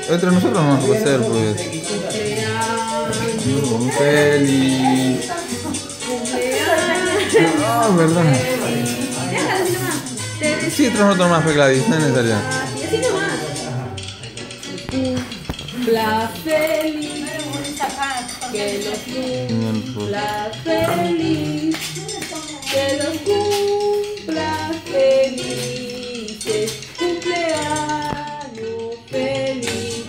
Entre nosotros no vamos a hacer, pues. Muy feliz. Ah, verdad. Sí, entre nosotros más, Gladys, no es necesario. La feliz, que los cumpla feliz, que los cumpla felices, cumpleaños feliz.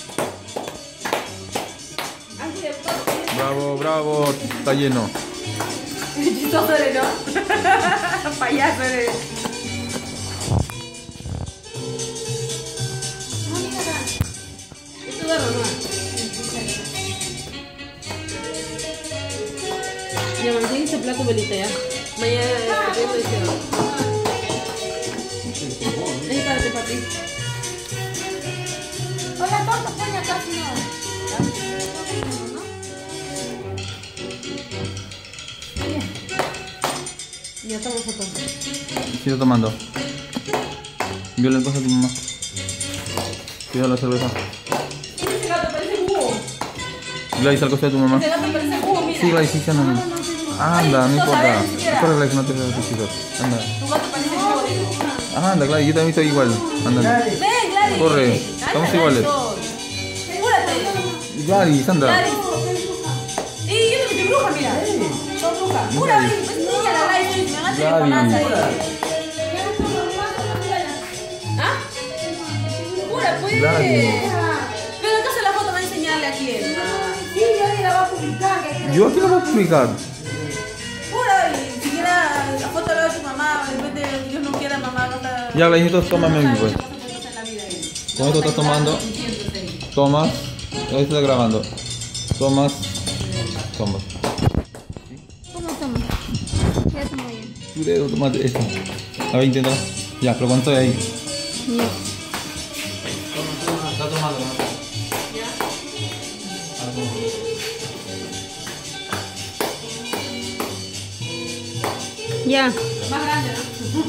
Bravo, bravo, está lleno. Chistoso eres, ¿no? Payaso eres. Ya, mantiene ese plato, velita, ya. Mañana te deseo. Es para ti. Hola, torta, pon acá, si no. Ya estamos fotos. Sigo tomando. Viola el cosa a tu mamá. Cuidado la cerveza. Ese gato parece búho. Gladys, al costado de tu mamá. Ese gato parece búho, mira. Sí, Gladys, sí, anda. Anda, no importa. Corre, Gladys, no te veas tus hijos. Anda. Tu gato parece búho, digo. Anda, Gladys, yo también estoy igual. Anda. Ven, Gladys. Corre, estamos iguales. Apúrate. Gladys, anda. Gladys. Y yo no soy bruja, mira. Soy bruja. Pura, ven. Pues niña, la Gladys. Me agacha de conaza ahí. ¿Ah? Pura, pues. Gladys. Pero acá se la foto va a enseñarle a quién. Sí, yo ni la voy a publicar. Yo aquí lo voy a publicar. Pura, y si quiera la foto de tu mamá, de repente Dios no quiera, mamá va a estar. Ya, Gladys, entonces tómame aquí, pues. Con esto estás tomando. Tomas. Ahí está grabando. Tomas. Tomas. ¿Cómo toma? Ya toma bien. Tu dedo, tomate esto. A ver, intenta. Ya, pero cuando estoy ahí. Ya. Está tomando, ¿no? Ya. Más grande, ¿no?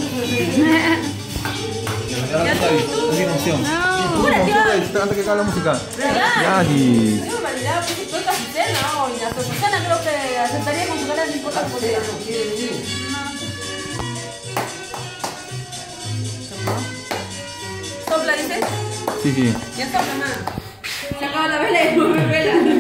Ya tú. Es mi emoción. No. Antes que acabe la música. ¿Verdad? Ya, y... Tengo validad, pues si toca Azucena, ¿no? Y hasta Azucena creo que aceptaría con su cara, no importa por ella. ¿Sopla, dices? Sí, sí. Ya sopla, mamá. Se acaba la vela y no me vela.